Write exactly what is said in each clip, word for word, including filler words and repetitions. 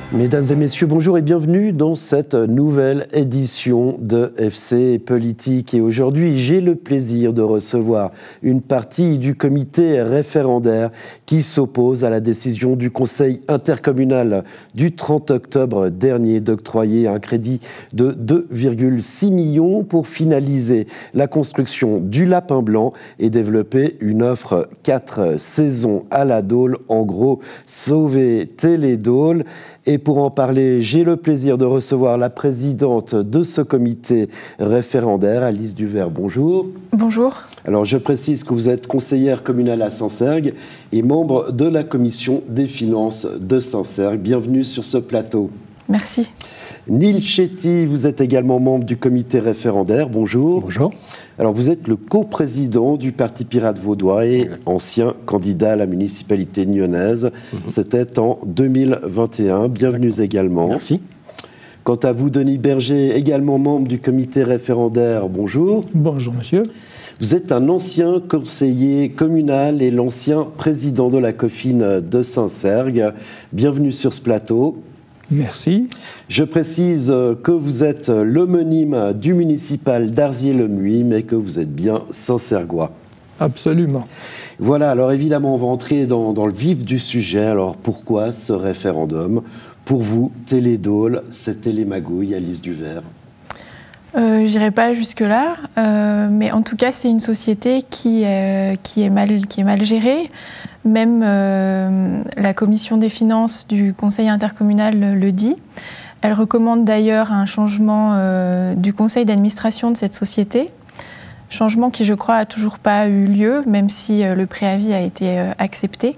Mesdames et messieurs, bonjour et bienvenue dans cette nouvelle édition de F C Politique. Et aujourd'hui, j'ai le plaisir de recevoir une partie du comité référendaire qui s'oppose à la décision du Conseil intercommunal du trente octobre dernier d'octroyer un crédit de deux virgule six millions pour finaliser la construction du Lapin Blanc et développer une offre quatre saisons à la Dôle. En gros, sauver Télédôle. Et pour en parler, j'ai le plaisir de recevoir la présidente de ce comité référendaire, Alice Duvert. Bonjour. Bonjour. Alors, je précise que vous êtes conseillère communale à Saint-Cergue et membre de la commission des finances de Saint-Cergue. Bienvenue sur ce plateau. Merci. Neil Chetty, vous êtes également membre du comité référendaire. Bonjour. Bonjour. Alors, vous êtes le coprésident du Parti pirate vaudois et ancien candidat à la municipalité nyonnaise. Mmh. C'était en deux mille vingt et un. Bienvenue également. Merci. Quant à vous, Denis Berger, également membre du comité référendaire. Bonjour. Bonjour, monsieur. Vous êtes un ancien conseiller communal et l'ancien président de la COFIN de Saint-Cergue. Bienvenue sur ce plateau. Merci. Je précise que vous êtes l'homonyme du municipal d'Arzier-le-Muy, mais que vous êtes bien Saint-Cergois. Absolument. Voilà, alors évidemment, on va entrer dans, dans le vif du sujet. Alors, pourquoi ce référendum? Pour vous, Télédôle, c'est Télémagouille, Alice Duvert? Euh, J'irai pas jusque-là, euh, mais en tout cas, c'est une société qui, euh, qui, est mal, qui est mal gérée. Même euh, la commission des finances du conseil intercommunal le, le dit. Elle recommande d'ailleurs un changement euh, du conseil d'administration de cette société. Changement qui, je crois, n'a toujours pas eu lieu, même si euh, le préavis a été euh, accepté.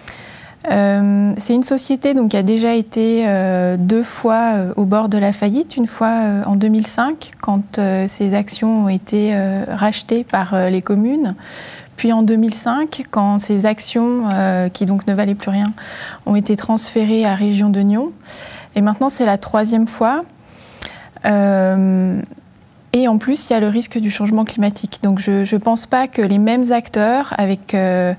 Euh, c'est une société donc, qui a déjà été euh, deux fois euh, au bord de la faillite. Une fois euh, en deux mille cinq, quand euh, ses actions ont été euh, rachetées par euh, les communes. Puis en deux mille cinq, quand ces actions, euh, qui donc ne valaient plus rien, ont été transférées à Région de Nyon. Et maintenant, c'est la troisième fois. Euh, et en plus, il y a le risque du changement climatique. Donc je ne pense pas que les mêmes acteurs, avec euh,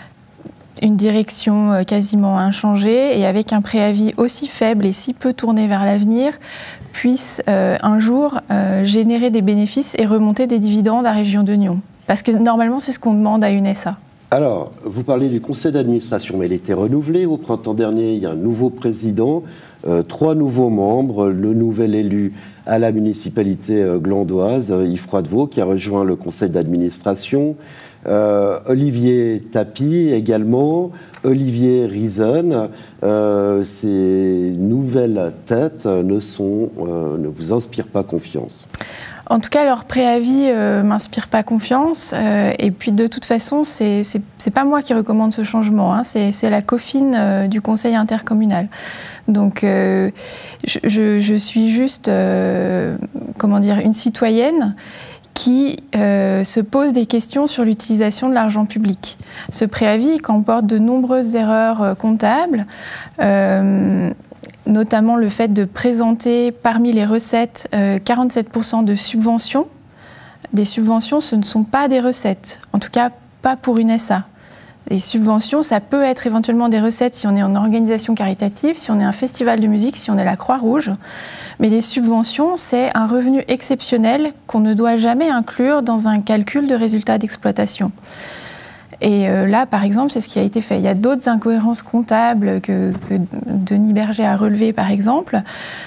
une direction euh, quasiment inchangée et avec un préavis aussi faible et si peu tourné vers l'avenir, puissent euh, un jour euh, générer des bénéfices et remonter des dividendes à Région de Nyon. Parce que normalement, c'est ce qu'on demande à une S A. Alors, vous parlez du conseil d'administration, mais elle a été renouvelée au printemps dernier. Il y a un nouveau président, euh, trois nouveaux membres, le nouvel élu à la municipalité euh, glandoise, euh, Yves Froidevaux, qui a rejoint le conseil d'administration, euh, Olivier Tapie également, Olivier Rison. Euh, ces nouvelles têtes ne, sont, euh, ne vous inspirent pas confiance? En tout cas, leur préavis ne euh, m'inspire pas confiance. Euh, et puis, de toute façon, c'est c'est pas moi qui recommande ce changement. Hein, c'est la COFIN euh, du conseil intercommunal. Donc, euh, je, je, je suis juste, euh, comment dire, une citoyenne qui euh, se pose des questions sur l'utilisation de l'argent public. Ce préavis comporte de nombreuses erreurs euh, comptables. Euh, notamment le fait de présenter parmi les recettes euh, quarante-sept pour cent de subventions. Des subventions, ce ne sont pas des recettes, en tout cas pas pour une S A. Les subventions, ça peut être éventuellement des recettes si on est en organisation caritative, si on est un festival de musique, si on est la Croix-Rouge. Mais les subventions, c'est un revenu exceptionnel qu'on ne doit jamais inclure dans un calcul de résultat d'exploitation. Et euh, là, par exemple, c'est ce qui a été fait. Il y a d'autres incohérences comptables que, que Denis Berger a relevées, par exemple.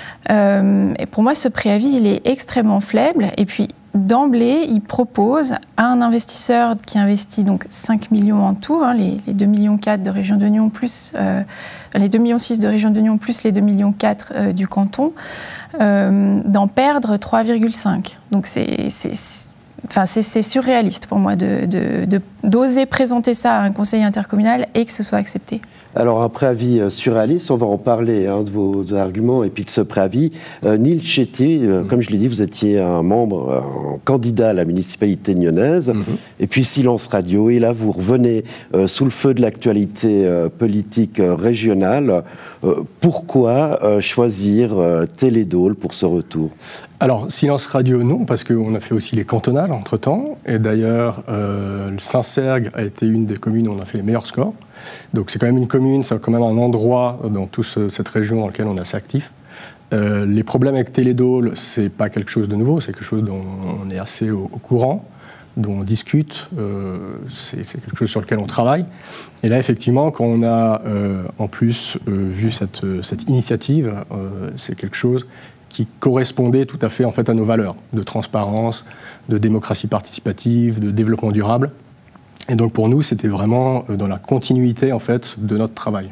Euh, et pour moi, ce préavis, il est extrêmement faible. Et puis, d'emblée, il propose à un investisseur qui investit donc cinq millions en tout, hein, les, les deux virgule quatre millions de Région de Nyon, plus euh, les deux virgule six millions de Région de Nyon, plus les deux virgule quatre millions euh, du canton, euh, d'en perdre trois virgule cinq. Donc, c'est... Enfin, c'est surréaliste pour moi d'oser de, de, de, présenter ça à un conseil intercommunal et que ce soit accepté. Alors, un préavis surréaliste, on va en parler, hein, de vos arguments et puis de ce préavis. Euh, Neil Chetty, euh, mmh. comme je l'ai dit, vous étiez un membre, un candidat à la municipalité nyonnaise, mmh. et puis silence radio, et là vous revenez euh, sous le feu de l'actualité euh, politique euh, régionale. Euh, pourquoi euh, choisir euh, Télédôle pour ce retour? Alors, silence radio, non, parce qu'on a fait aussi les cantonales entre-temps, et d'ailleurs, euh, Saint Saint-Cergue a été une des communes où on a fait les meilleurs scores. Donc c'est quand même une commune, c'est quand même un endroit dans toute cette région dans lequel on est assez actif. Euh, les problèmes avec Télédôle, c'est pas quelque chose de nouveau, c'est quelque chose dont on est assez au, au courant, dont on discute, euh, c'est, c'est quelque chose sur lequel on travaille. Et là, effectivement, quand on a euh, en plus euh, vu cette, cette initiative, euh, c'est quelque chose qui correspondait tout à fait en fait à nos valeurs de transparence, de démocratie participative, de développement durable. Et donc pour nous, c'était vraiment dans la continuité en fait de notre travail.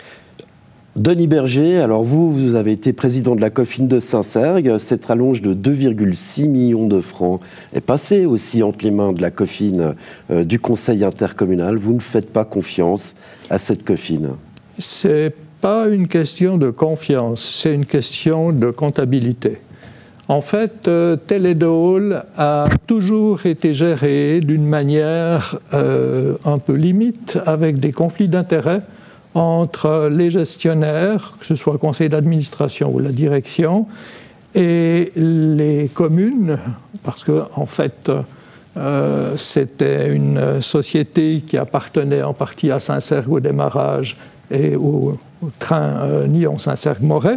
Denis Berger, alors vous, vous avez été président de la COFIN de Saint-Cergue. Cette rallonge de deux virgule six millions de francs est passée aussi entre les mains de la COFIN euh, du Conseil intercommunal. Vous ne faites pas confiance à cette COFIN? C'est pas une question de confiance, c'est une question de comptabilité. En fait, euh, Télédôle a toujours été géré d'une manière euh, un peu limite, avec des conflits d'intérêts entre les gestionnaires, que ce soit le conseil d'administration ou la direction, et les communes, parce que en fait, euh, c'était une société qui appartenait en partie à Saint-Cergue au démarrage et au, au train euh, Nyon-Saint-Cergue-Moret,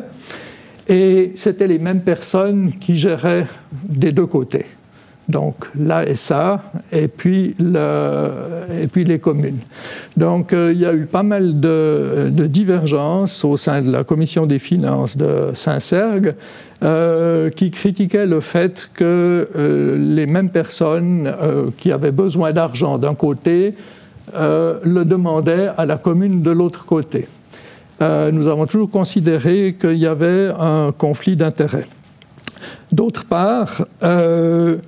et c'était les mêmes personnes qui géraient des deux côtés. Donc l'A S A et puis, le, et puis les communes. Donc euh, il y a eu pas mal de, de divergences au sein de la commission des finances de Saint-Cergue euh, qui critiquaient le fait que euh, les mêmes personnes euh, qui avaient besoin d'argent d'un côté euh, le demandaient à la commune de l'autre côté. Euh, nous avons toujours considéré qu'il y avait un conflit d'intérêts. D'autre part, euh,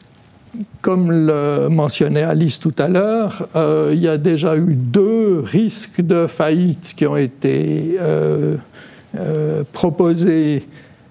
comme le mentionnait Alice tout à l'heure, euh, il y a déjà eu deux risques de faillite qui ont été euh, euh, proposés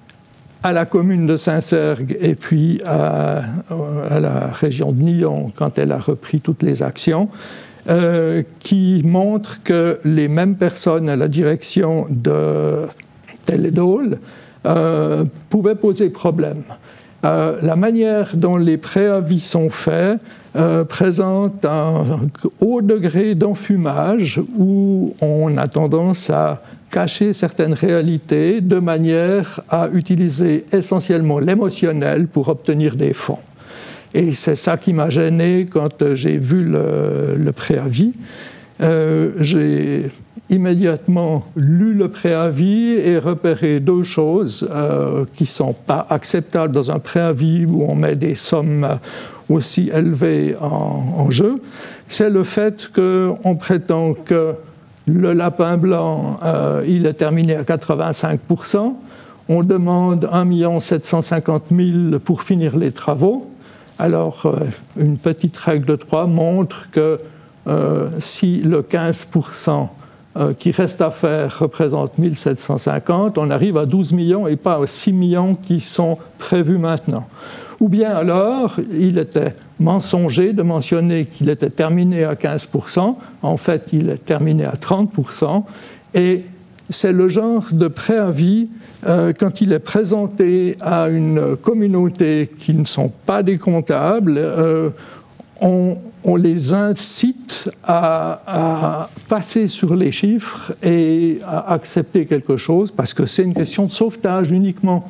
à la commune de Saint-Cergue et puis à, à la région de Nyon quand elle a repris toutes les actions, euh, qui montrent que les mêmes personnes à la direction de Télédôle euh, pouvaient poser problème. Euh, la manière dont les préavis sont faits euh, présente un haut degré d'enfumage où on a tendance à cacher certaines réalités de manière à utiliser essentiellement l'émotionnel pour obtenir des fonds. Et c'est ça qui m'a gêné quand j'ai vu le, le préavis. Euh, j'ai immédiatement lu le préavis et repéré deux choses euh, qui ne sont pas acceptables dans un préavis où on met des sommes aussi élevées en, en jeu. C'est le fait qu'on prétend que le lapin blanc, euh, il est terminé à quatre-vingt-cinq pour cent. On demande un million sept cent cinquante mille pour finir les travaux. Alors, euh, une petite règle de trois montre que euh, si le quinze pour cent euh, qui reste à faire représente mille sept cent cinquante, on arrive à douze millions et pas aux six millions qui sont prévus maintenant. Ou bien alors, il était mensonger de mentionner qu'il était terminé à quinze pour cent. En fait, il est terminé à trente pour cent. Et c'est le genre de préavis, euh, quand il est présenté à une communauté qui ne sont pas des comptables, euh, on, on les incite à, à passer sur les chiffres et à accepter quelque chose, parce que c'est une question de sauvetage uniquement.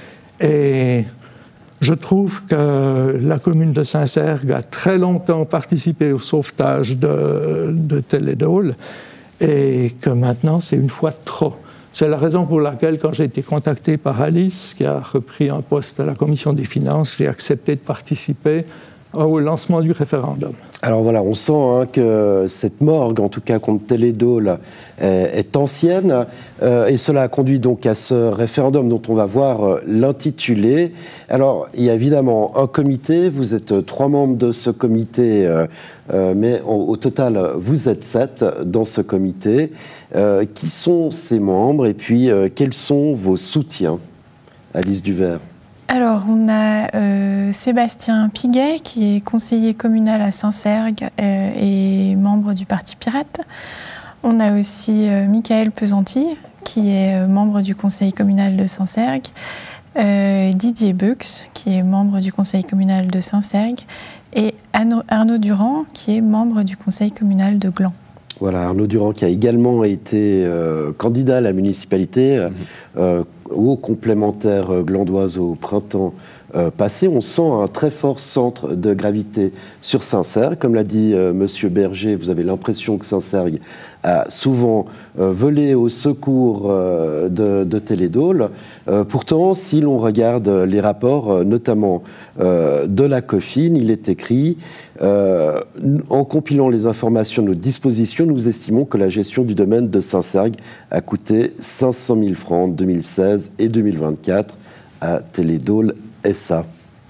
Et je trouve que la commune de Saint-Cergue a très longtemps participé au sauvetage de, de Télédôle et que maintenant, c'est une fois de trop. C'est la raison pour laquelle, quand j'ai été contacté par Alice, qui a repris un poste à la commission des finances, j'ai accepté de participer au lancement du référendum. Alors voilà, on sent hein, que cette morgue, en tout cas contre Télédôle, est, est ancienne, euh, et cela a conduit donc à ce référendum dont on va voir euh, l'intitulé. Alors, il y a évidemment un comité, vous êtes euh, trois membres de ce comité, euh, euh, mais au, au total, vous êtes sept dans ce comité. Euh, qui sont ces membres et puis euh, quels sont vos soutiens, Alice Duvert? Alors, on a euh, Sébastien Piguet, qui est conseiller communal à Saint-Cergue euh, et membre du Parti Pirate. On a aussi euh, Michael Pesanti, qui est euh, membre du conseil communal de Saint-Cergue. Euh, Didier Bux, qui est membre du conseil communal de Saint-Cergue. et Arnaud Durand, qui est membre du conseil communal de Gland. Voilà, Arnaud Durand qui a également été euh, candidat à la municipalité, euh, euh, au complémentaire euh, glandoise au printemps euh, passé. On sent un très fort centre de gravité sur Saint-Cergue. Comme l'a dit euh, Monsieur Berger, vous avez l'impression que Saint-Cergue a souvent euh, volé au secours euh, de, de Télédôle. Euh, pourtant, si l'on regarde les rapports, euh, notamment euh, de la COFIN, il est écrit euh, en compilant les informations à notre disposition, nous estimons que la gestion du domaine de Saint-Cergue a coûté cinq cent mille francs en deux mille seize et deux mille vingt-quatre à Télédôle S A.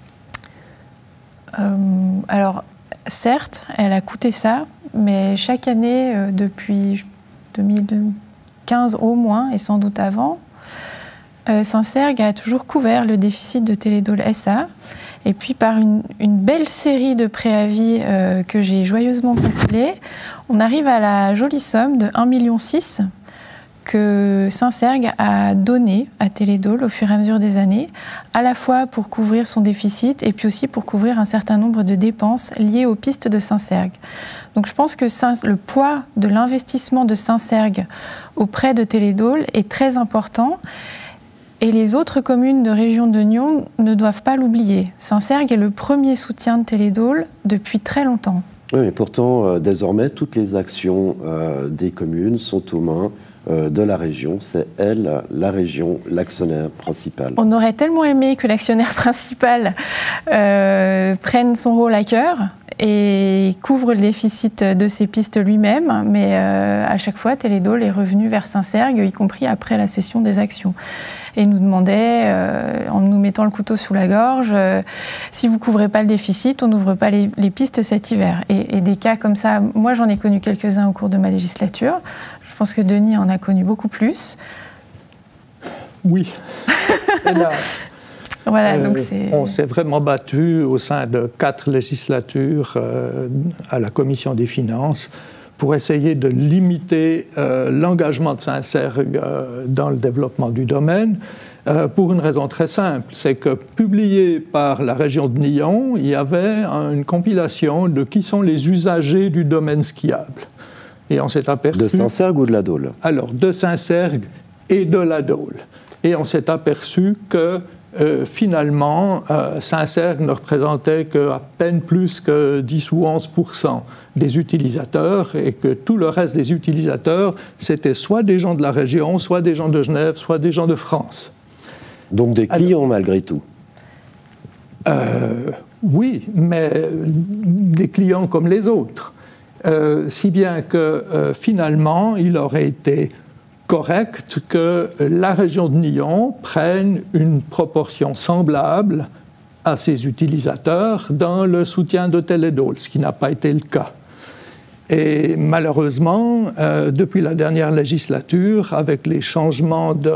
Euh, alors, certes, elle a coûté ça, mais chaque année, euh, depuis deux mille quinze au moins, et sans doute avant, euh, Saint-Cergue a toujours couvert le déficit de Télédôle S A. Et puis, par une, une belle série de préavis euh, que j'ai joyeusement compilés, on arrive à la jolie somme de un virgule six million que Saint-Cergue a donné à Télédôle au fur et à mesure des années, à la fois pour couvrir son déficit et puis aussi pour couvrir un certain nombre de dépenses liées aux pistes de Saint-Cergue. Donc je pense que Saint, le poids de l'investissement de Saint-Cergue auprès de Télédôle est très important. Et les autres communes de région de Nyon ne doivent pas l'oublier. Saint-Cergue est le premier soutien de Télédôle depuis très longtemps. Oui, mais pourtant, euh, désormais, toutes les actions euh, des communes sont aux mains euh, de la région. C'est elle, la région, l'actionnaire principal. On aurait tellement aimé que l'actionnaire principal euh, prenne son rôle à cœur et couvre le déficit de ses pistes lui-même, mais euh, à chaque fois, Télédôle est revenu vers Saint-Cergue, y compris après la cession des actions. Et nous demandait, euh, en nous mettant le couteau sous la gorge, euh, si vous ne couvrez pas le déficit, on n'ouvre pas les, les pistes cet hiver. Et, et des cas comme ça, moi j'en ai connu quelques-uns au cours de ma législature. Je pense que Denis en a connu beaucoup plus. Oui, hélas. Voilà, euh, donc c'est... On s'est vraiment battu au sein de quatre législatures euh, à la Commission des finances pour essayer de limiter euh, l'engagement de Saint-Cergue euh, dans le développement du domaine, euh, pour une raison très simple, c'est que publié par la région de Nyon, il y avait une compilation de qui sont les usagers du domaine skiable. Et on s'est aperçu... De Saint-Cergue ou de la Dôle? Alors, de Saint-Cergue et de la Dôle. Et on s'est aperçu que Euh, finalement, euh, Saint-Cergue ne représentait qu'à peine plus que dix ou onze pour cent des utilisateurs et que tout le reste des utilisateurs, c'était soit des gens de la région, soit des gens de Genève, soit des gens de France. Donc des clients Alors, malgré tout euh, Oui, mais des clients comme les autres. Euh, si bien que euh, finalement, il aurait été correct que la région de Nyon prenne une proportion semblable à ses utilisateurs dans le soutien de Télédôle, ce qui n'a pas été le cas. Et malheureusement, euh, depuis la dernière législature, avec les changements de,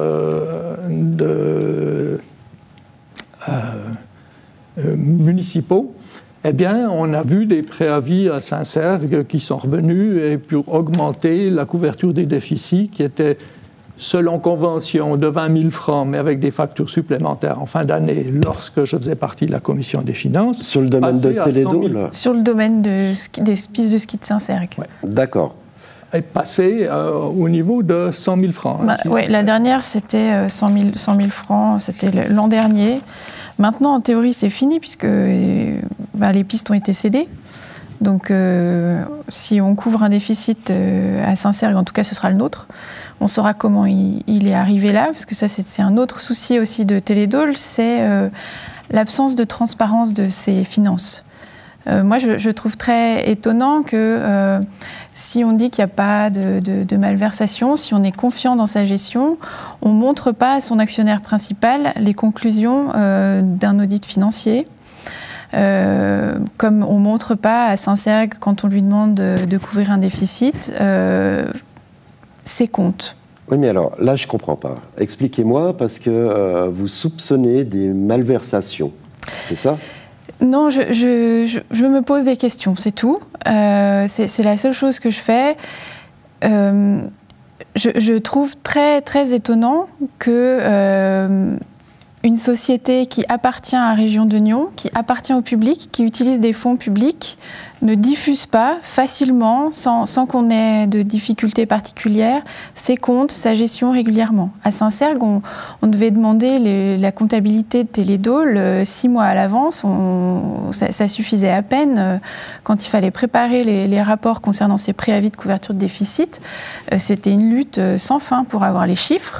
de, euh, euh, municipaux, eh bien, on a vu des préavis à Saint-Cergue qui sont revenus et pour augmenter la couverture des déficits qui était, selon convention, de vingt mille francs, mais avec des factures supplémentaires en fin d'année, lorsque je faisais partie de la commission des finances. Sur le domaine de Télédôle? Sur le domaine de ski, des pistes de ski de Saint-Cergue. Ouais. D'accord. Est passé euh, au niveau de cent mille francs. Bah, hein, si oui, la dernière, c'était cent mille francs, c'était l'an dernier. Maintenant, en théorie, c'est fini, puisque bah, les pistes ont été cédées. Donc, euh, si on couvre un déficit euh, à Saint-Cergue, en tout cas, ce sera le nôtre. On saura comment il, il est arrivé là, parce que ça, c'est un autre souci aussi de Télédôle, c'est euh, l'absence de transparence de ses finances. Euh, moi, je, je trouve très étonnant que euh, si on dit qu'il n'y a pas de, de, de malversation, si on est confiant dans sa gestion, on ne montre pas à son actionnaire principal les conclusions euh, d'un audit financier. Euh, comme on ne montre pas à Saint-Cergue, quand on lui demande de, de couvrir un déficit, euh, ses comptes. Oui, mais alors, là, je ne comprends pas. Expliquez-moi, parce que euh, vous soupçonnez des malversations, c'est ça ? Non, je, je, je, je me pose des questions, c'est tout. Euh, c'est la seule chose que je fais. Euh, je, je trouve très, très étonnant que... Euh, une société qui appartient à Région de Nyon, qui appartient au public, qui utilise des fonds publics, ne diffuse pas facilement, sans, sans qu'on ait de difficultés particulières, ses comptes, sa gestion régulièrement. À Saint-Cergue, on, on devait demander les, la comptabilité de Télédôle euh, six mois à l'avance. On, ça, ça suffisait à peine euh, quand il fallait préparer les, les rapports concernant ces préavis de couverture de déficit. Euh, c'était une lutte euh, sans fin pour avoir les chiffres.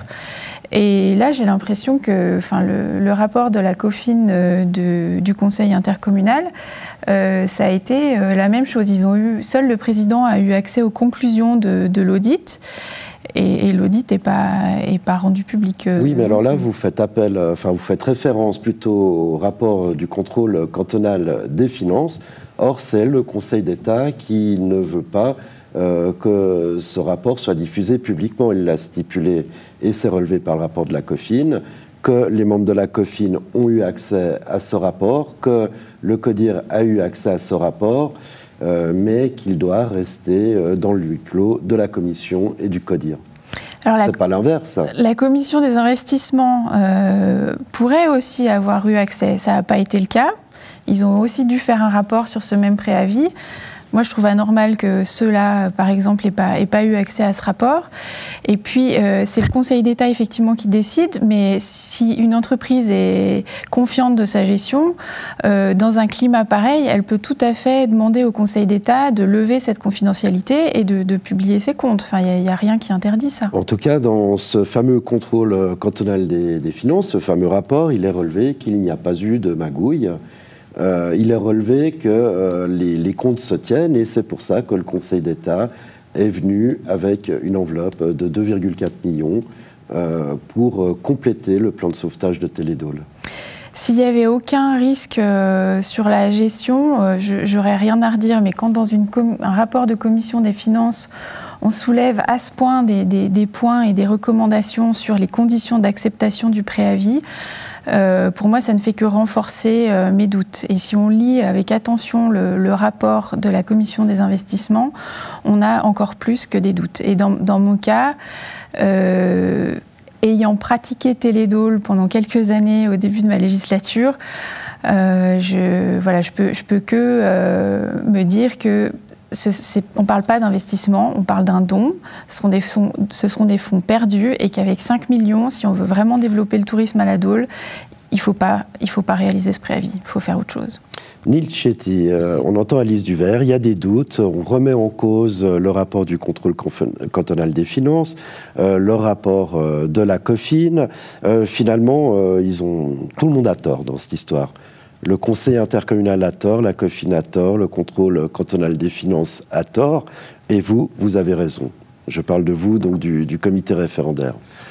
Et là, j'ai l'impression que enfin, le, le rapport de la COFIN euh, de, du Conseil intercommunal, euh, ça a été euh, la même chose. Ils ont eu, seul le président a eu accès aux conclusions de, de l'audit. Et, et l'audit n'est pas, est pas rendu public. Euh, oui, mais alors là, vous faites appel, enfin, vous faites référence plutôt au rapport du contrôle cantonal des finances. Or, c'est le Conseil d'État qui ne veut pas Euh, que ce rapport soit diffusé publiquement. Il l'a stipulé, et c'est relevé par le rapport de la COFIN, que les membres de la COFIN ont eu accès à ce rapport, que le CODIR a eu accès à ce rapport, euh, mais qu'il doit rester euh, dans le huis clos de la Commission et du CODIR. C'est pas l'inverse. La Commission des investissements euh, pourrait aussi avoir eu accès. Ça n'a pas été le cas. Ils ont aussi dû faire un rapport sur ce même préavis. Moi, je trouve anormal que ceux-là, par exemple, n'aient pas, aient pas eu accès à ce rapport. Et puis, euh, c'est le Conseil d'État, effectivement, qui décide. Mais si une entreprise est confiante de sa gestion, euh, dans un climat pareil, elle peut tout à fait demander au Conseil d'État de lever cette confidentialité et de, de publier ses comptes. Enfin, il n'y a, a rien qui interdit ça. En tout cas, dans ce fameux contrôle cantonal des, des finances, ce fameux rapport, il est relevé qu'il n'y a pas eu de magouille. Euh, il est relevé que euh, les, les comptes se tiennent, et c'est pour ça que le Conseil d'État est venu avec une enveloppe de deux virgule quatre millions euh, pour euh, compléter le plan de sauvetage de Télédôle. S'il n'y avait aucun risque euh, sur la gestion, euh, je n'aurais rien à redire, mais quand dans une un rapport de commission des finances, on soulève à ce point des, des, des points et des recommandations sur les conditions d'acceptation du préavis, Euh, pour moi, ça ne fait que renforcer euh, mes doutes. Et si on lit avec attention le, le rapport de la Commission des investissements, on a encore plus que des doutes. Et dans, dans mon cas, euh, ayant pratiqué Télédôle pendant quelques années au début de ma législature, euh, je, voilà, je peux, je peux que euh, me dire que Ce, on ne parle pas d'investissement, on parle d'un don. Ce seront, des fonds, ce seront des fonds perdus, et qu'avec cinq millions, si on veut vraiment développer le tourisme à la Dôle, il ne faut pas, il faut pas réaliser ce préavis, il faut faire autre chose. Nils Chetty, euh, on entend Alice Duvert, il y a des doutes, on remet en cause le rapport du contrôle cantonal des finances, euh, le rapport euh, de la COFIN. Euh, finalement, euh, ils ont, tout le monde a tort dans cette histoire. Le Conseil intercommunal a tort, la COFIN a tort, le contrôle cantonal des finances a tort, et vous, vous avez raison. Je parle de vous, donc du, du comité référendaire.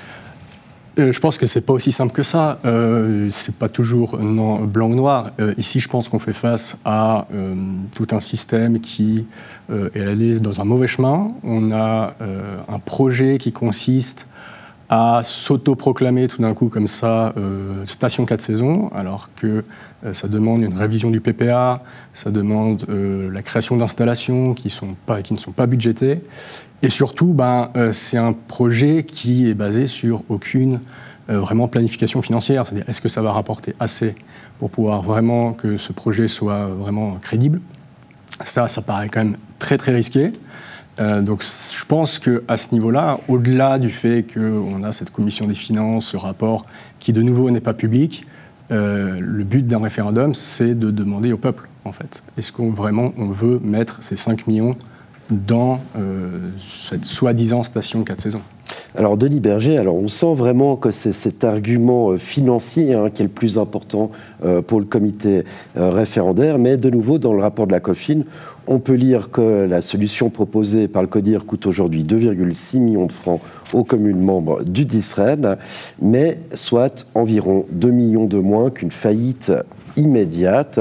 Euh, je pense que c'est pas aussi simple que ça. Euh, c'est pas toujours non, blanc ou noir. Euh, ici, je pense qu'on fait face à euh, tout un système qui euh, est allé dans un mauvais chemin. On a euh, un projet qui consiste à s'autoproclamer tout d'un coup comme ça euh, station quatre saisons, alors que euh, ça demande une révision du P P A, ça demande euh, la création d'installations qui, sont pas, qui ne sont pas budgétées, et surtout, ben, euh, c'est un projet qui est basé sur aucune euh, vraiment planification financière, c'est-à-dire est-ce que ça va rapporter assez pour pouvoir vraiment que ce projet soit vraiment crédible. Ça, ça paraît quand même très très risqué. Euh, donc je pense qu'à ce niveau-là, au-delà du fait qu'on a cette commission des finances, ce rapport qui de nouveau n'est pas public, euh, le but d'un référendum, c'est de demander au peuple, en fait. Est-ce qu'on vraiment on veut mettre ces cinq millions dans euh, cette soi-disant station de quatre saisons? Alors Denis Berger, alors on sent vraiment que c'est cet argument financier hein, qui est le plus important euh, pour le comité euh, référendaire, mais de nouveau dans le rapport de la COFIN, on peut lire que la solution proposée par le CODIR coûte aujourd'hui deux virgule six millions de francs aux communes membres du DISREN, mais soit environ deux millions de moins qu'une faillite immédiate.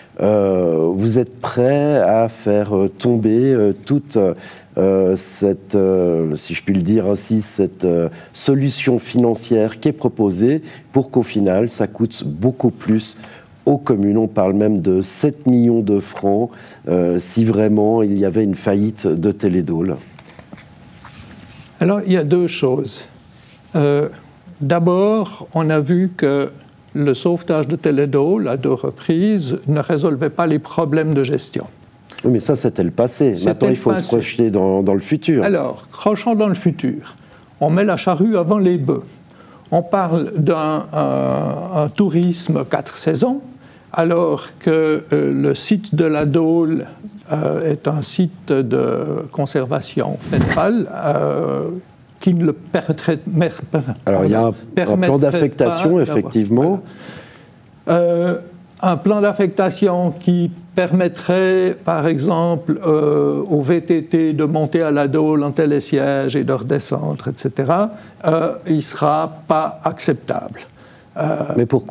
Euh, vous êtes prêt à faire tomber euh, toute euh, cette, euh, si je puis le dire ainsi, cette euh, solution financière qui est proposée pour qu'au final, ça coûte beaucoup plus aux communes. On parle même de sept millions de francs euh, si vraiment il y avait une faillite de Télédôle. Alors, il y a deux choses. Euh, d'abord, on a vu que le sauvetage de Télédôle, à deux reprises, ne résolvait pas les problèmes de gestion. Oui, mais ça, c'était le passé. Maintenant, il faut se projeter dans, dans le futur. Alors, crochant dans le futur, on met la charrue avant les bœufs. On parle d'un un, un tourisme quatre saisons, alors que euh, le site de la Dôle euh, est un site de conservation fédérale euh, qui ne le permettrait pas. Alors, il y a un, un plan d'affectation, effectivement. Voilà. Euh, un plan d'affectation qui permettrait, par exemple, euh, au V T T de monter à la Dôle en télésiège et de redescendre, et cetera, euh, il ne sera pas acceptable. Euh, Mais pourquoi ?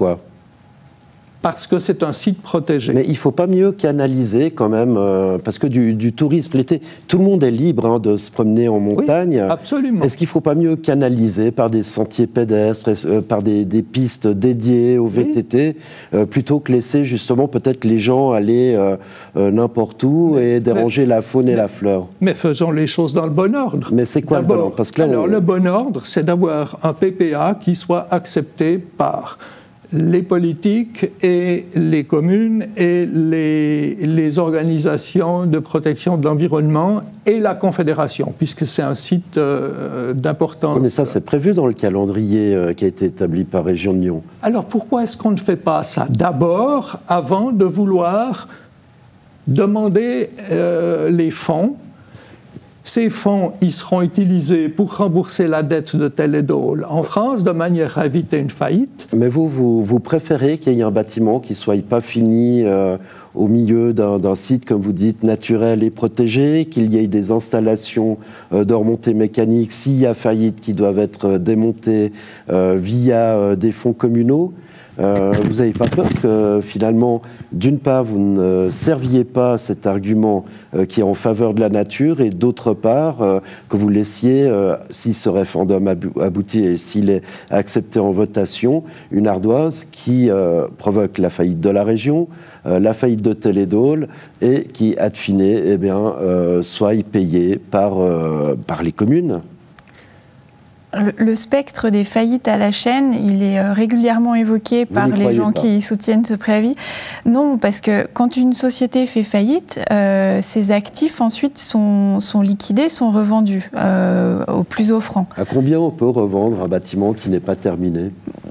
Parce que c'est un site protégé. Mais il ne faut pas mieux canaliser quand même, euh, parce que du, du tourisme l'été, tout le monde est libre hein, de se promener en montagne. Oui, absolument. Est-ce qu'il ne faut pas mieux canaliser par des sentiers pédestres, euh, par des, des pistes dédiées au V T T, oui. euh, plutôt que laisser justement peut-être les gens aller euh, euh, n'importe où mais, et déranger mais, la faune et mais, la fleur? Mais faisons les choses dans le bon ordre. Mais c'est quoi le bon ordre? Parce que là, alors, on... le bon ordre, c'est d'avoir un P P A qui soit accepté par les politiques et les communes et les, les organisations de protection de l'environnement et la Confédération, puisque c'est un site euh, d'importance. Oui, mais ça, c'est prévu dans le calendrier euh, qui a été établi par Région de Nyon. Alors, pourquoi est-ce qu'on ne fait pas ça d'abord, avant de vouloir demander euh, les fonds? Ces fonds, ils seront utilisés pour rembourser la dette de Télédôle en France, de manière à éviter une faillite. Mais vous, vous, vous préférez qu'il y ait un bâtiment qui ne soit pas fini euh, au milieu d'un site, comme vous dites, naturel et protégé, qu'il y ait des installations euh, de remontée mécanique, s'il y a faillite, qui doivent être démontées euh, via euh, des fonds communaux? Euh, vous n'avez pas peur que finalement, d'une part, vous ne serviez pas cet argument euh, qui est en faveur de la nature et d'autre part, euh, que vous laissiez, euh, si ce référendum aboutit et s'il est accepté en votation, une ardoise qui euh, provoque la faillite de la région, euh, la faillite de Télédôle et qui, ad fine, eh bien, euh, soit payée par, euh, par les communes? Le spectre des faillites à la chaîne, il est régulièrement évoqué par les gens qui soutiennent ce préavis. Non, parce que quand une société fait faillite, euh, ses actifs ensuite sont, sont liquidés, sont revendus euh, au plus offrant. À combien on peut revendre un bâtiment qui n'est pas terminé ?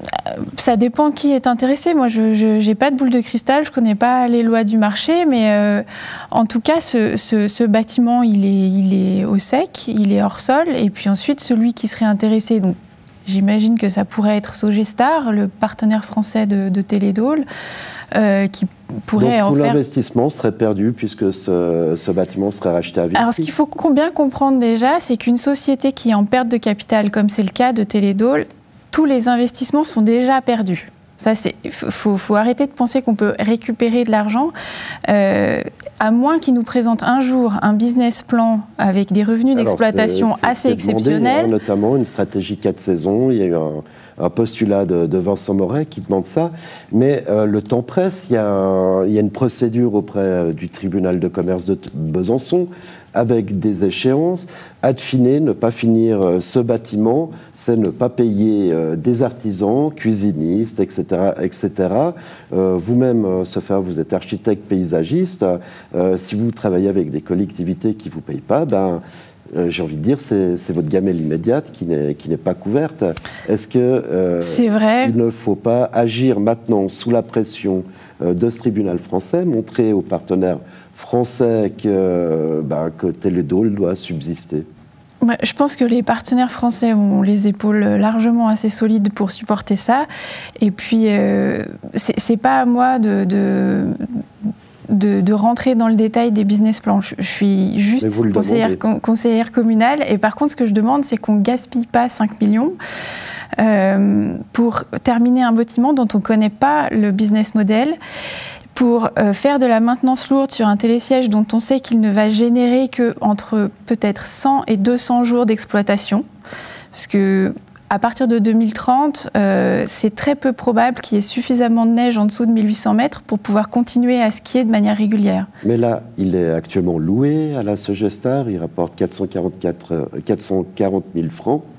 Ça dépend qui est intéressé. Moi, je n'ai pas de boule de cristal, je ne connais pas les lois du marché, mais euh, en tout cas, ce, ce, ce bâtiment, il est, il est au sec, il est hors sol, et puis ensuite, celui qui serait intéressé, donc j'imagine que ça pourrait être Sogestar, le partenaire français de, de Télédôle, euh, qui pourrait donc, en tout faire... l'investissement serait perdu puisque ce, ce bâtiment serait racheté à vite. Alors, ce qu'il faut bien comprendre déjà, c'est qu'une société qui est en perte de capital, comme c'est le cas de Télédôle, tous les investissements sont déjà perdus. Ça, c'est, faut, faut arrêter de penser qu'on peut récupérer de l'argent, euh, à moins qu'ils nous présentent un jour un business plan avec des revenus d'exploitation assez exceptionnels. Demandé, hein, notamment une stratégie quatre saisons. Il y a eu un, un postulat de, de Vincent Moret qui demande ça. Mais euh, le temps presse. Il y, a, il y a une procédure auprès du tribunal de commerce de Besançon avec des échéances. Ad fine, ne pas finir ce bâtiment, c'est ne pas payer des artisans, cuisinistes, et cetera, et cetera. Euh, vous-même, Sophia, vous êtes architecte paysagiste. Euh, si vous travaillez avec des collectivités qui ne vous payent pas, ben, euh, j'ai envie de dire, c'est, c'est votre gamelle immédiate qui n'est, qui n'est pas couverte. Est-ce que euh, c'est vrai. Il ne faut pas agir maintenant sous la pression euh, de ce tribunal français, montrer aux partenaires français que, bah, que Télédôle doit subsister? Je pense que les partenaires français ont les épaules largement assez solides pour supporter ça. Et puis, euh, c'est, c'est pas à moi de, de, de, de rentrer dans le détail des business plans. Je, je suis juste conseillère, con, conseillère communale. Et par contre, ce que je demande, c'est qu'on ne gaspille pas cinq millions euh, pour terminer un bâtiment dont on ne connaît pas le business model, pour euh, faire de la maintenance lourde sur un télésiège dont on sait qu'il ne va générer qu'entre peut-être cent et deux cents jours d'exploitation. Parce que à partir de deux mille trente, euh, c'est très peu probable qu'il y ait suffisamment de neige en dessous de mille huit cents mètres pour pouvoir continuer à skier de manière régulière. Mais là, il est actuellement loué à la Sogestar, il rapporte quatre cent quarante-quatre, quatre cent quarante mille francs.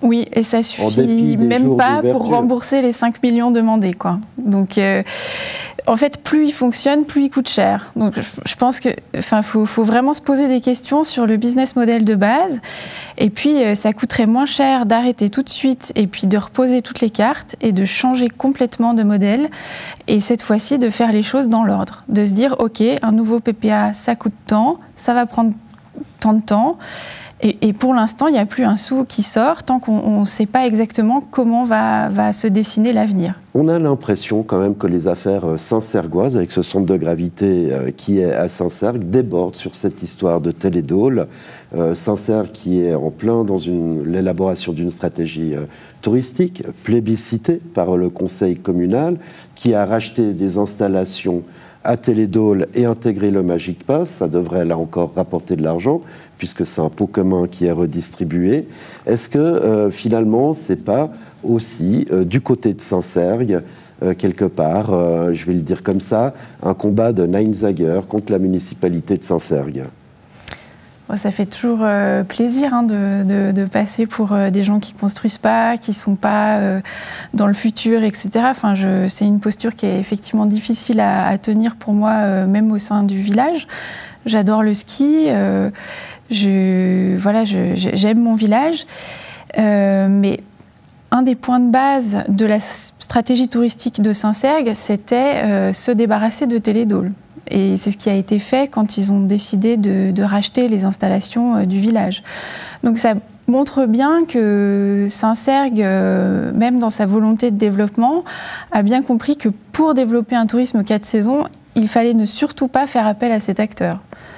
Oui, et ça suffit même pas pour rembourser les cinq millions demandés, quoi. Donc, euh, en fait, plus il fonctionne, plus il coûte cher. Donc, je, je pense que, enfin, faut, faut vraiment se poser des questions sur le business model de base. Et puis, euh, ça coûterait moins cher d'arrêter tout de suite et puis de reposer toutes les cartes et de changer complètement de modèle. Et cette fois-ci, de faire les choses dans l'ordre. De se dire, OK, un nouveau P P A, ça coûte tant, ça va prendre tant de temps. Et, et pour l'instant, il n'y a plus un sou qui sort tant qu'on ne sait pas exactement comment va, va se dessiner l'avenir. On a l'impression quand même que les affaires saint-sergoises, avec ce centre de gravité qui est à Saint-Sergue, débordent sur cette histoire de Télédôle. Euh, Saint-Sergue qui est en plein dans l'élaboration d'une stratégie euh, touristique, plébiscitée par le conseil communal, qui a racheté des installations à Télédôle et intégrer le Magic Pass. Ça devrait là encore rapporter de l'argent, puisque c'est un pot commun qui est redistribué. Est-ce que euh, finalement, c'est pas aussi euh, du côté de Saint-Sergue, euh, quelque part, euh, je vais le dire comme ça, un combat de Neinzager contre la municipalité de Saint-Sergue? Ça fait toujours euh, plaisir hein, de, de, de passer pour euh, des gens qui ne construisent pas, qui ne sont pas euh, dans le futur, et cetera. Enfin, je, c'est une posture qui est effectivement difficile à, à tenir pour moi, euh, même au sein du village. J'adore le ski, euh, je, voilà, je, j'aime mon village, euh, mais un des points de base de la stratégie touristique de Saint-Sergue, c'était euh, se débarrasser de Télédôle. Et c'est ce qui a été fait quand ils ont décidé de, de racheter les installations euh, du village. Donc ça montre bien que Saint-Sergue, euh, même dans sa volonté de développement, a bien compris que pour développer un tourisme quatre saisons, il fallait ne surtout pas faire appel à cet acteur.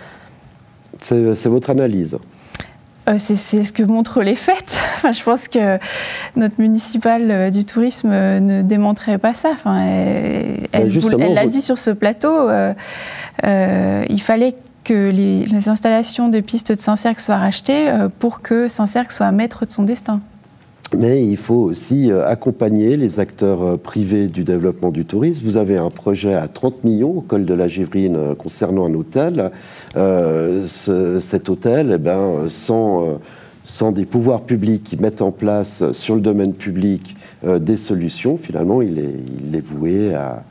C'est, c'est votre analyse? Euh, c'est, c'est ce que montrent les faits. Enfin, je pense que notre municipale euh, du tourisme euh, ne démontrait pas ça. Enfin, elle, elle, voulait, elle l'a dit sur ce plateau, euh, euh, il fallait que les, les installations de pistes de Saint-Sergue soient rachetées euh, pour que Saint-Sergue soit maître de son destin. Mais il faut aussi accompagner les acteurs privés du développement du tourisme. Vous avez un projet à trente millions au col de la Gévrine concernant un hôtel. Euh, ce, cet hôtel, eh ben, sans, sans des pouvoirs publics qui mettent en place sur le domaine public euh, des solutions, finalement, il est, il est voué à,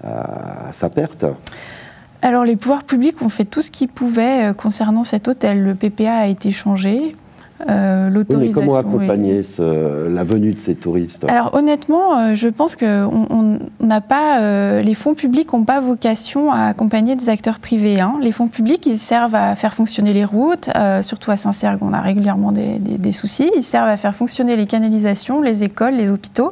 à, à sa perte. Alors, les pouvoirs publics ont fait tout ce qu'ils pouvaient concernant cet hôtel. Le P P A a été changé. Euh, l'autorisation. Oui, mais comment accompagner oui. ce, la venue de ces touristes? Alors honnêtement, euh, je pense qu'on n'a pas, euh, les fonds publics n'ont pas vocation à accompagner des acteurs privés. Hein. Les fonds publics, ils servent à faire fonctionner les routes, euh, surtout à Saint-Sergue, on a régulièrement des, des, des soucis. Ils servent à faire fonctionner les canalisations, les écoles, les hôpitaux.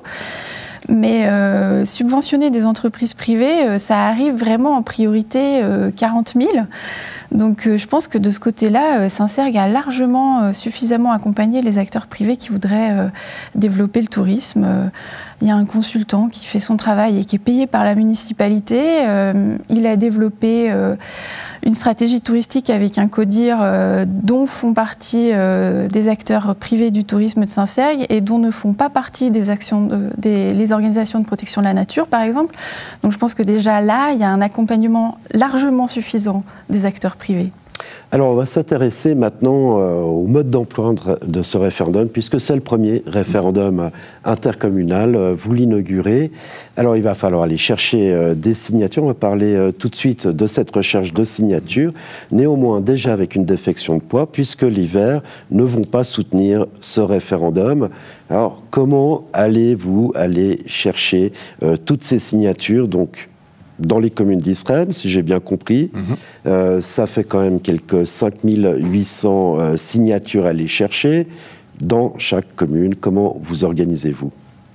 Mais euh, subventionner des entreprises privées, euh, ça arrive vraiment en priorité euh, quarante mille. Donc euh, je pense que de ce côté-là, euh, Saint-Sergue a largement euh, suffisamment accompagné les acteurs privés qui voudraient euh, développer le tourisme. Euh, il y a un consultant qui fait son travail et qui est payé par la municipalité. Euh, il a développé euh, une stratégie touristique avec un CODIR euh, dont font partie euh, des acteurs privés du tourisme de Saint-Sergue et dont ne font pas partie des actions de, des les organisations de protection de la nature, par exemple. Donc je pense que déjà là, il y a un accompagnement largement suffisant des acteurs privés. Alors, on va s'intéresser maintenant euh, au mode d'emploi de ce référendum, puisque c'est le premier référendum intercommunal. Vous l'inaugurez. Alors, il va falloir aller chercher euh, des signatures. On va parler euh, tout de suite de cette recherche de signatures. Néanmoins, déjà avec une défection de poids, puisque les Verts ne vont pas soutenir ce référendum. Alors, comment allez-vous aller chercher euh, toutes ces signatures, donc dans les communes d'Israël, si j'ai bien compris? Mmh. Euh, ça fait quand même quelques cinq mille huit cents euh, signatures à aller chercher dans chaque commune. Comment vous organisez-vous?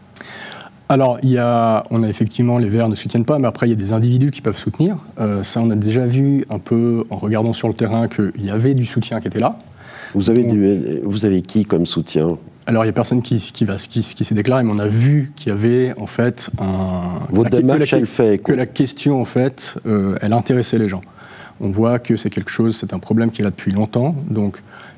Alors, il y a, on a effectivement, les Verts ne soutiennent pas, mais après, il y a des individus qui peuvent soutenir. Euh, ça, on a déjà vu un peu, en regardant sur le terrain, qu'il y avait du soutien qui était là. Vous avez, Donc, du, vous avez qui comme soutien? Alors, il n'y a personne qui, qui, va, qui, qui s'est déclaré, mais on a vu qu'il y avait, en fait, un... Votre démarche, elle fait que la question, en fait, euh, elle intéressait les gens. On voit que c'est quelque chose, c'est un problème qui est là depuis longtemps. Donc,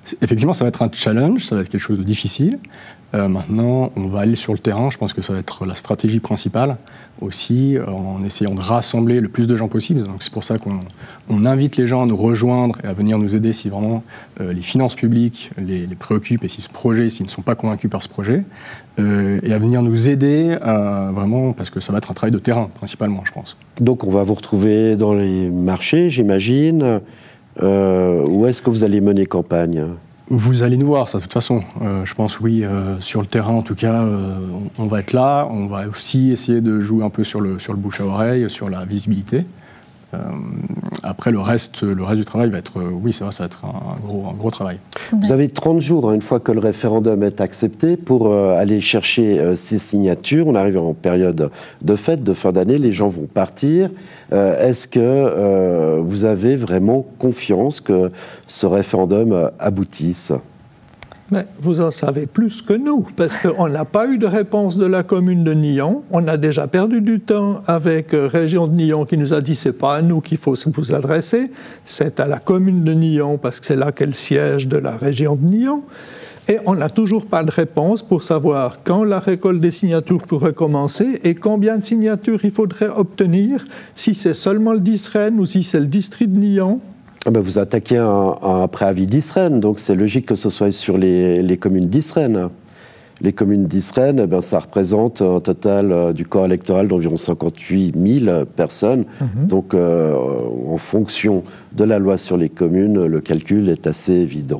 Effectivement, ça va être un challenge, ça va être quelque chose de difficile. Euh, maintenant, on va aller sur le terrain. Je pense que ça va être la stratégie principale aussi, en essayant de rassembler le plus de gens possible. Donc, c'est pour ça qu'on on invite les gens à nous rejoindre et à venir nous aider si vraiment euh, les finances publiques les, les préoccupent et si ce projet, s'ils ne sont pas convaincus par ce projet, euh, et à venir nous aider à, vraiment, parce que ça va être un travail de terrain principalement, je pense. Donc, on va vous retrouver dans les marchés, j'imagine. Euh, où est-ce que vous allez mener campagne ? Vous allez nous voir, ça, de toute façon. Euh, je pense, oui, euh, sur le terrain, en tout cas, euh, on, on va être là. On va aussi essayer de jouer un peu sur le, sur le bouche à oreille, sur la visibilité. Euh, après, le reste, le reste du travail va être, euh, oui, ça va, ça va être un, un, gros, un gros travail. Vous avez trente jours, hein, une fois que le référendum est accepté, pour euh, aller chercher euh, ces signatures. On arrive en période de fête, de fin d'année, les gens vont partir. Euh, est-ce que euh, vous avez vraiment confiance que ce référendum aboutisse ? Mais vous en savez plus que nous, parce qu'on n'a pas eu de réponse de la commune de Nyons. On a déjà perdu du temps avec euh, Région de Nyons qui nous a dit c'est pas à nous qu'il faut vous adresser, c'est à la commune de Nyons parce que c'est là qu'est le siège de la région de Nyons. Et on n'a toujours pas de réponse pour savoir quand la récolte des signatures pourrait commencer et combien de signatures il faudrait obtenir, si c'est seulement le d'Israël ou si c'est le district de Nyons. Ah ben vous attaquez un, un préavis d'Israël, donc c'est logique que ce soit sur les, les communes d'Israël. Les communes d'Israël, eh ben ça représente un total euh, du corps électoral d'environ cinquante-huit mille personnes. Mm-hmm. Donc, euh, en fonction de la loi sur les communes, le calcul est assez évident.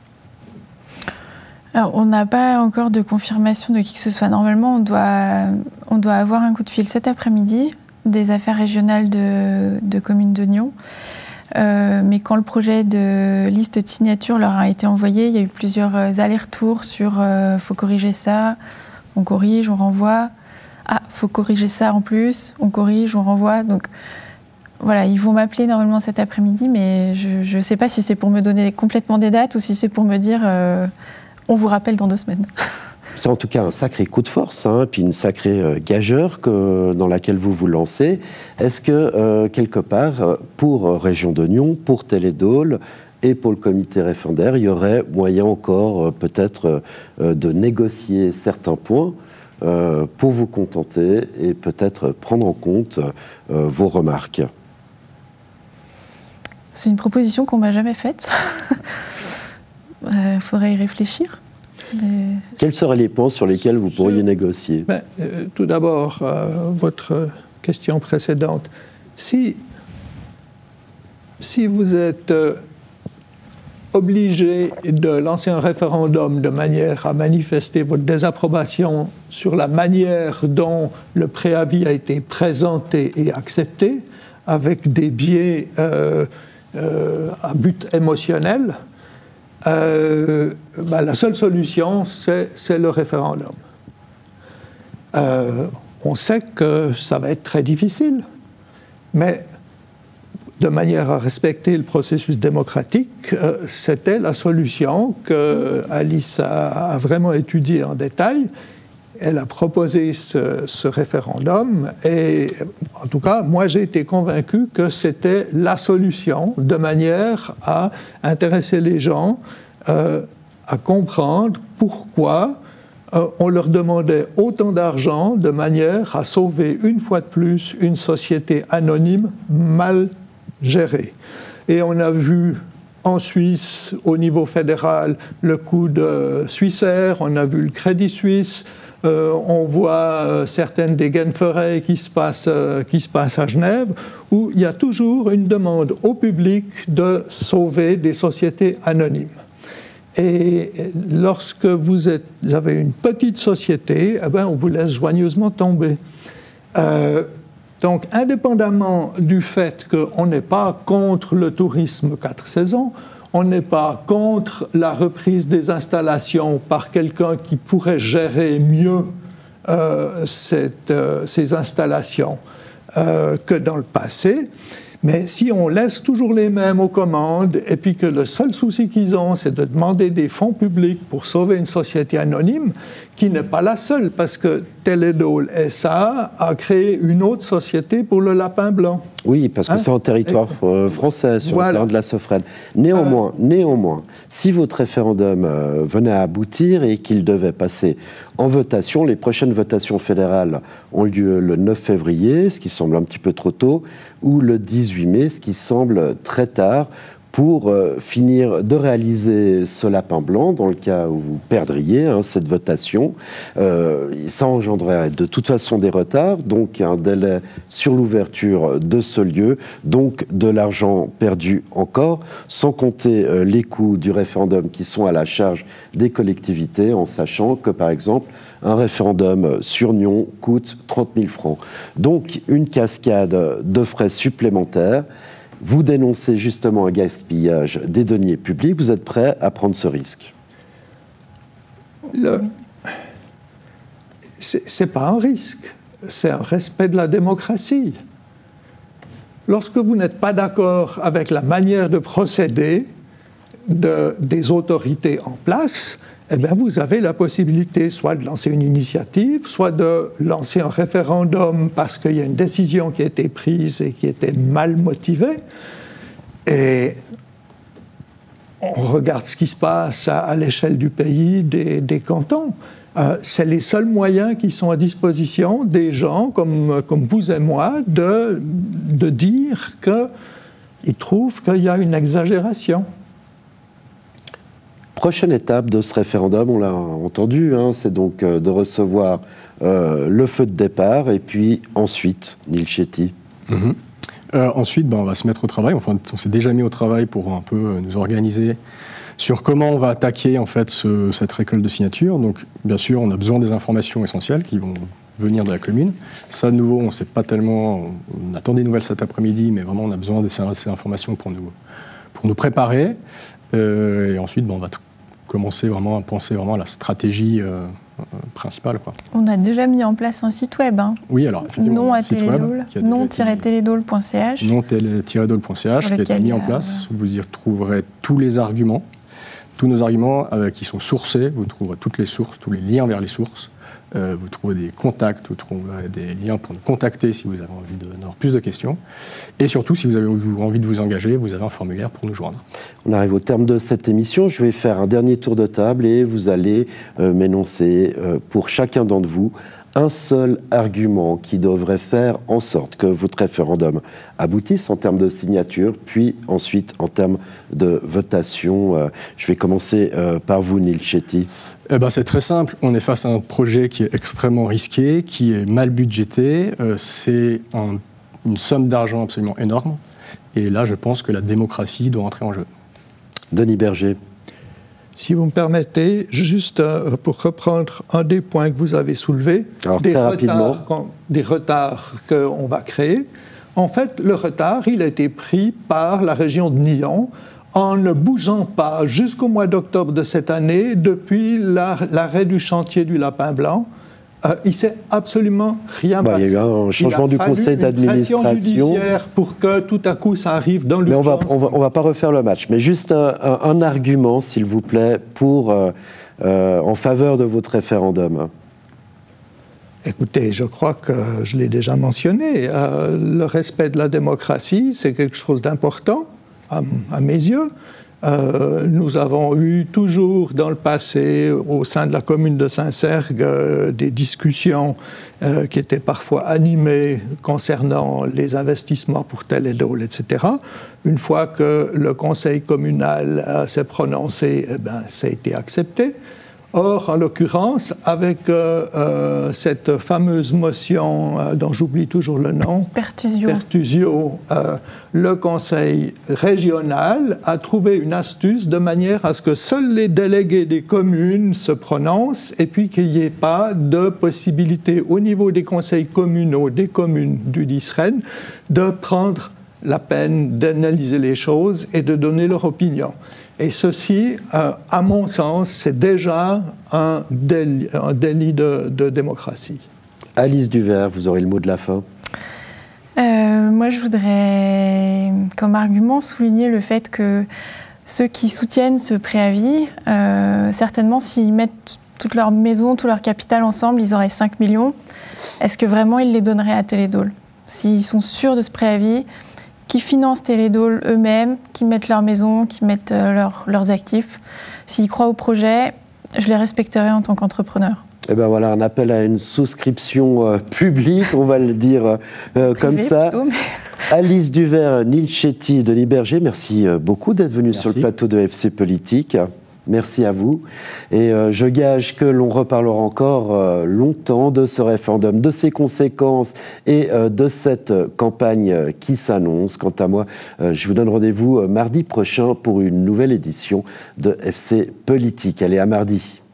Alors, on n'a pas encore de confirmation de qui que ce soit. Normalement, on doit, on doit avoir un coup de fil cet après-midi des affaires régionales de, de communes de Nyons. Euh, mais quand le projet de liste de signatures leur a été envoyé, il y a eu plusieurs allers-retours sur euh, « faut corriger ça », on corrige, on renvoie. Ah, faut corriger ça en plus, on corrige, on renvoie. Donc voilà, ils vont m'appeler normalement cet après-midi, mais je ne sais pas si c'est pour me donner complètement des dates ou si c'est pour me dire euh, on vous rappelle dans deux semaines. C'est en tout cas un sacré coup de force, hein, puis une sacrée euh, gageure que, dans laquelle vous vous lancez. Est-ce que, euh, quelque part, pour euh, Région de Nyons, pour Télédôle et pour le comité référendaire, il y aurait moyen encore euh, peut-être euh, de négocier certains points euh, pour vous contenter et peut-être prendre en compte euh, vos remarques ? C'est une proposition qu'on ne m'a jamais faite. Il euh, faudrait y réfléchir. Mais... Quels seraient les points sur lesquels vous pourriez Je... négocier ? ben, euh, Tout d'abord, euh, votre question précédente. Si, si vous êtes euh, obligé de lancer un référendum de manière à manifester votre désapprobation sur la manière dont le préavis a été présenté et accepté, avec des biais euh, euh, à but émotionnel, Euh, ben, la seule solution, c'est, c'est le référendum. Euh, on sait que ça va être très difficile, mais de manière à respecter le processus démocratique, euh, c'était la solution que Alice a, a vraiment étudiée en détail. Elle a proposé ce, ce référendum et, en tout cas, moi j'ai été convaincu que c'était la solution de manière à intéresser les gens euh, à comprendre pourquoi euh, on leur demandait autant d'argent de manière à sauver une fois de plus une société anonyme mal gérée. Et on a vu en Suisse, au niveau fédéral, le coup de Swissair, on a vu le Crédit Suisse. Euh, on voit euh, certaines des Genferei qui se passent, euh, qui se passent à Genève, où il y a toujours une demande au public de sauver des sociétés anonymes. Et lorsque vous, êtes, vous avez une petite société, eh ben, on vous laisse joigneusement tomber. Euh, donc, indépendamment du fait qu'on n'est pas contre le tourisme quatre saisons, on n'est pas contre la reprise des installations par quelqu'un qui pourrait gérer mieux euh, cette, euh, ces installations euh, que dans le passé. Mais si on laisse toujours les mêmes aux commandes et puis que le seul souci qu'ils ont, c'est de demander des fonds publics pour sauver une société anonyme qui n'est pas la seule, parce que Teledol S A a créé une autre société pour le lapin blanc. Oui, parce que hein? c'est en territoire euh, français, sur voilà. le terrain de la Sofrène. Néanmoins, euh... néanmoins, si votre référendum euh, venait à aboutir et qu'il devait passer en votation, les prochaines votations fédérales ont lieu le neuf février, ce qui semble un petit peu trop tôt, ou le dix-huit mai, ce qui semble très tard, pour euh, finir de réaliser ce lapin blanc, dans le cas où vous perdriez hein, cette votation. Euh, ça engendrerait de toute façon des retards, donc un délai sur l'ouverture de ce lieu, donc de l'argent perdu encore, sans compter euh, les coûts du référendum qui sont à la charge des collectivités, en sachant que, par exemple, un référendum sur Nyon coûte trente mille francs. Donc, une cascade de frais supplémentaires. Vous dénoncez justement un gaspillage des deniers publics. Vous êtes prêt à prendre ce risque? Le... Ce n'est pas un risque, c'est un respect de la démocratie. Lorsque vous n'êtes pas d'accord avec la manière de procéder de, des autorités en place, eh bien vous avez la possibilité soit de lancer une initiative, soit de lancer un référendum parce qu'il y a une décision qui a été prise et qui était mal motivée. Et on regarde ce qui se passe à, à l'échelle du pays, des, des cantons. Euh, c'est les seuls moyens qui sont à disposition des gens comme, comme vous et moi de, de dire qu'ils trouvent qu'il y a une exagération. Prochaine étape de ce référendum, on l'a entendu, hein, c'est donc euh, de recevoir euh, le feu de départ et puis ensuite, Neil Shetty. Mm-hmm. euh, ensuite, ben, on va se mettre au travail. Enfin, on s'est déjà mis au travail pour un peu euh, nous organiser sur comment on va attaquer en fait ce, cette récolte de signatures. Donc, bien sûr, on a besoin des informations essentielles qui vont venir de la commune. Ça, de nouveau, on ne sait pas tellement. On attend des nouvelles cet après-midi, mais vraiment, on a besoin de ces, ces informations pour nous, pour nous préparer. Euh, et ensuite, ben, on va t- commencer vraiment à penser vraiment à la stratégie euh, euh, principale, quoi. On a déjà mis en place un site web. Hein. Oui, alors effectivement. Non à Teledol, non tiret teledol point c h. non tiret teledol point c h qui a été mis en place. Vous y retrouverez tous les arguments, tous nos arguments euh, qui sont sourcés. Vous trouverez toutes les sources, tous les liens vers les sources. Euh, vous trouvez des contacts, vous trouverez des liens pour nous contacter si vous avez envie d'avoir plus de questions. Et surtout, si vous avez envie de vous engager, vous avez un formulaire pour nous joindre. On arrive au terme de cette émission. Je vais faire un dernier tour de table et vous allez euh, m'énoncer euh, pour chacun d'entre vous un seul argument qui devrait faire en sorte que votre référendum aboutisse en termes de signature, puis ensuite en termes de votation. Euh, je vais commencer euh, par vous, Neil Shetty. Eh ben, c'est très simple. On est face à un projet qui est extrêmement risqué, qui est mal budgété. Euh, c'est un, une somme d'argent absolument énorme. Et là, je pense que la démocratie doit entrer en jeu. Denis Berger. Si vous me permettez, juste euh, pour reprendre un des points que vous avez soulevés, Alors, des, très retards, quand, des retards qu'on va créer. En fait, le retard, il a été pris par la région de Nyon en ne bougeant pas jusqu'au mois d'octobre de cette année, depuis la, l'arrêt du chantier du Lapin Blanc. Euh, il ne s'est absolument rien bah, passé. Il y a eu un changement du conseil d'administration. Il a fallu une pression judiciaire pour que tout à coup ça arrive dans l'urgence. Mais on va, on va, on va pas refaire le match. Mais juste un, un, un argument, s'il vous plaît, pour, euh, euh, en faveur de votre référendum. Écoutez, je crois que je l'ai déjà mentionné. Euh, le respect de la démocratie, c'est quelque chose d'important, à, à mes yeux. Euh, nous avons eu toujours dans le passé, au sein de la commune de Saint-Sergue, euh, des discussions euh, qui étaient parfois animées concernant les investissements pour Teledol, et cetera. Une fois que le conseil communal euh, s'est prononcé, eh ben, ça a été accepté. Or, en l'occurrence, avec euh, euh, cette fameuse motion euh, dont j'oublie toujours le nom, Pertusio, Pertusio euh, le conseil régional a trouvé une astuce de manière à ce que seuls les délégués des communes se prononcent et puis qu'il n'y ait pas de possibilité au niveau des conseils communaux des communes du Disren de prendre la peine d'analyser les choses et de donner leur opinion. Et ceci, euh, à mon sens, c'est déjà un délit, un délit de, de démocratie. Alice Duvert, vous aurez le mot de la fin. Euh, moi, je voudrais, comme argument, souligner le fait que ceux qui soutiennent ce préavis, euh, certainement, s'ils mettent toute leur maison, tout leur capital ensemble, ils auraient cinq millions. Est-ce que vraiment ils les donneraient à Teledol? S'ils sont sûrs de ce préavis, qui financent Teledol eux-mêmes, qui mettent leur maison, qui mettent euh, leur, leurs actifs, s'ils croient au projet, je les respecterai en tant qu'entrepreneur. Eh ben voilà, un appel à une souscription euh, publique, on va le dire euh, comme ça. Plutôt, mais... Alice Duvert, Neil Chetty, Denis Berger, merci beaucoup d'être venus sur le plateau de F C Politique. Merci à vous. Et euh, je gage que l'on reparlera encore euh, longtemps de ce référendum, de ses conséquences et euh, de cette campagne euh, qui s'annonce. Quant à moi, euh, je vous donne rendez-vous euh, mardi prochain pour une nouvelle édition de F C Politique. Allez, à mardi.